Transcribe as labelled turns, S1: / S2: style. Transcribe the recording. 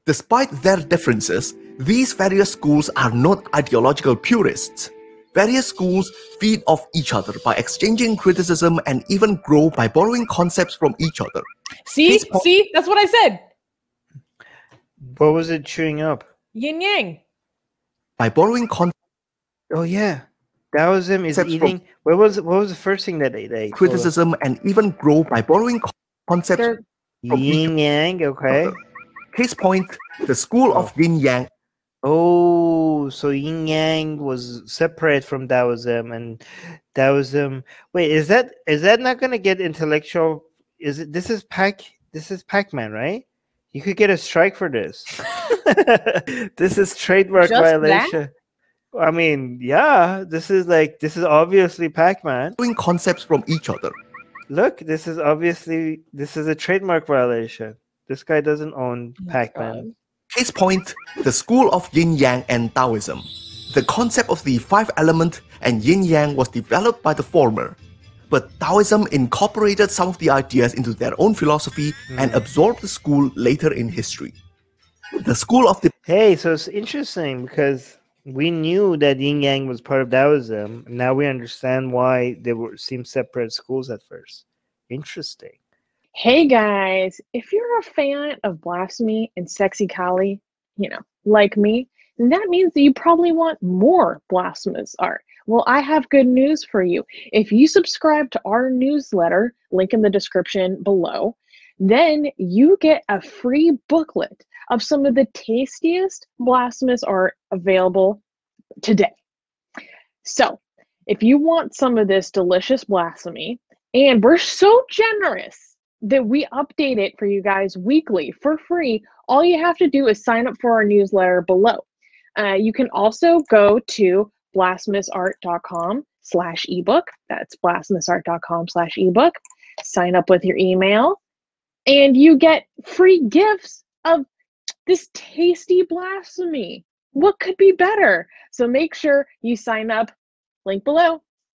S1: Despite their differences, these various schools are not ideological purists. Various schools feed off each other by exchanging criticism and even grow by borrowing concepts from each other.
S2: See, that's what I said.
S3: What was it chewing up?
S2: Yin yang.
S1: By borrowing concepts.
S3: Oh yeah, Taoism is eating. What was the first thing that they ate?
S1: Criticism and even grow by borrowing concepts from
S3: yin yang. Okay.
S1: Case point: the school of yin yang.
S3: Oh, so yin yang was separate from Taoism, and Taoism. Wait, is that not going to get intellectual? This is Pac-Man, right? You could get a strike for this. This is trademark violation. That? I mean, yeah, this is obviously Pac-Man.
S1: Doing concepts from each other.
S3: Look, this is a trademark violation. This guy doesn't own Pac-Man.
S1: Case point: the school of yin yang and Taoism. The concept of the 5-element and yin yang was developed by the former, but Taoism incorporated some of the ideas into their own philosophy and absorbed the school later in history. The school of the...
S3: Hey, so it's interesting because we knew that yin yang was part of Taoism. Now we understand why they seemed separate schools at first. Interesting.
S4: Hey guys, if you're a fan of Blasphemy and Sexy Kali, like me, then that means that you probably want more blasphemous art. Well, I have good news for you. If you subscribe to our newsletter, link in the description below, then you get a free booklet of some of the tastiest blasphemous art available today. So, if you want some of this delicious blasphemy, and we're so generous that we update it for you guys weekly for free, all you have to do is sign up for our newsletter below. You can also go to blasphemousart.com/ebook. That's blasphemousart.com/ebook. Sign up with your email, and you get free gifts of this tasty blasphemy. What could be better? So make sure you sign up. Link below.